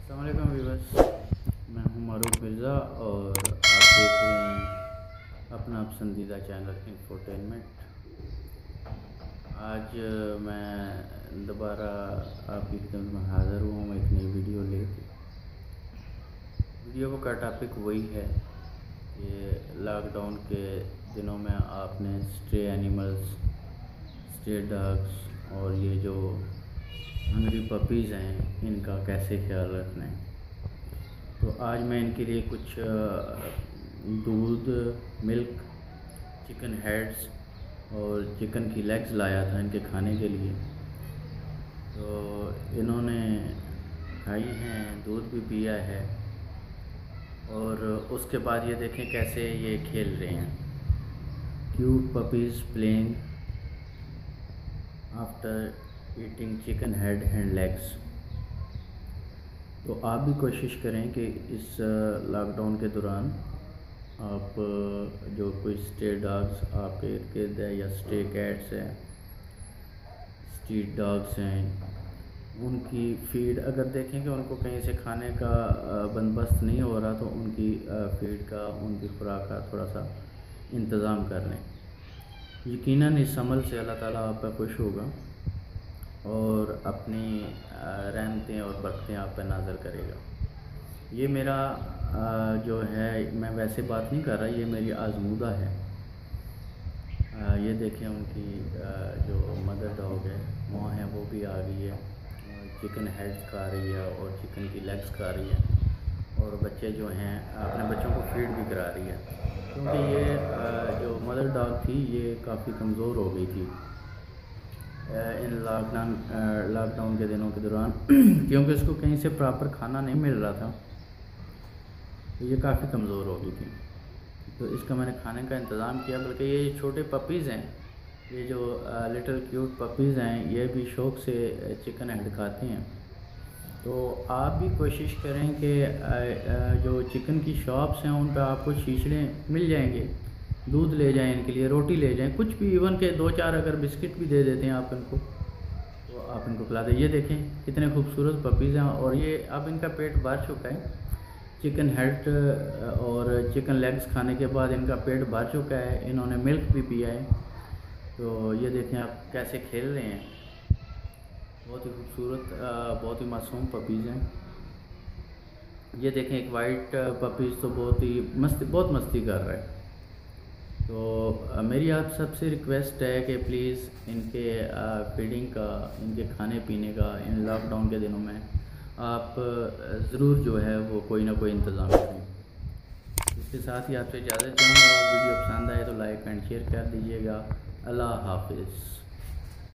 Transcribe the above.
अस्सलाम वालेकुम व्यूअर्स, मैं हूं मारूफ मिर्ज़ा और आप देख रहे हैं अपना पसंदीदा चैनल इंफोटेनमेंट। आज मैं दोबारा आपकी खिदमत में हाज़िर हुआ हूँ एक नई वीडियो लेके। वीडियो का टॉपिक वही है कि लॉकडाउन के दिनों में आपने स्ट्रे एनिमल्स, स्ट्रे डॉग्स और ये जो हंगरी पपीज़ हैं इनका कैसे ख्याल रखना है। तो आज मैं इनके लिए कुछ दूध, मिल्क, चिकन हेड्स और चिकन की लेग्स लाया था इनके खाने के लिए। तो इन्होंने खाई हैं, दूध भी पिया है और उसके बाद ये देखें कैसे ये खेल रहे हैं। Cute puppies playing after eating chicken head and legs. तो आप भी कोशिश करें कि इस लॉकडाउन के दौरान आप जो कोई स्ट्रे डॉग्स आपके इर्द गिर्द है या स्ट्रे कैट्स हैं, स्ट्रीट डॉग्स हैं, उनकी फीड अगर देखें कि उनको कहीं से खाने का बंदोबस्त नहीं हो रहा तो उनकी फीड का, उनकी खुराक का थोड़ा सा इंतज़ाम कर लें। यकीनन इस अमल से अल्लाह ताला आप पर खुश होगा और अपनी रहमतें और बरकतें आप पर नाज़र करेगा। ये मेरा जो है, मैं वैसे बात नहीं कर रहा, ये मेरी आज़मूदा है। ये देखें उनकी जो मदर डॉग है, माँ है, वो भी आ गई है, चिकन हेड्स खा रही है और चिकन की लेग्स खा रही है और बच्चे जो हैं अपने बच्चों को फीड भी करा रही है, क्योंकि ये जो मदर डॉग थी ये काफ़ी कमज़ोर हो गई थी इन लॉकडाउन के दिनों के दौरान क्योंकि उसको कहीं से प्रॉपर खाना नहीं मिल रहा था, तो ये काफ़ी कमज़ोर हो गई थी। तो इसका मैंने खाने का इंतज़ाम किया। बल्कि ये छोटे पपीज़ हैं, ये जो लिटिल क्यूट पपीज़ हैं, ये भी शौक़ से चिकन हेड खाते हैं। तो आप भी कोशिश करें कि जो चिकन की शॉप्स हैं उन पर आपको शीशड़े मिल जाएंगे, दूध ले जाएं इनके लिए, रोटी ले जाएं, कुछ भी, इवन के 2-4 अगर बिस्किट भी दे देते हैं आप इनको, तो आप इनको खिला दें। ये देखें कितने खूबसूरत पपीज़ हैं और ये अब इनका पेट भर चुका है। चिकन हेड और चिकन लेग्स खाने के बाद इनका पेट भर चुका है, इन्होंने मिल्क भी पिया है। तो ये देखें आप कैसे खेल रहे हैं। बहुत ही खूबसूरत, बहुत ही मासूम पपीज़ हैं। ये देखें एक वाइट पपीज़ तो बहुत मस्ती कर रहा है। तो मेरी आप सबसे रिक्वेस्ट है कि प्लीज़ इनके फीडिंग का, इनके खाने पीने का इन लॉकडाउन के दिनों में आप ज़रूर जो है वो कोई ना कोई इंतज़ाम करें। इसके साथ ही आपसे इजाज़त चाहूँगा। वीडियो पसंद आए तो लाइक एंड शेयर कर दीजिएगा। अल्लाह हाफिज़।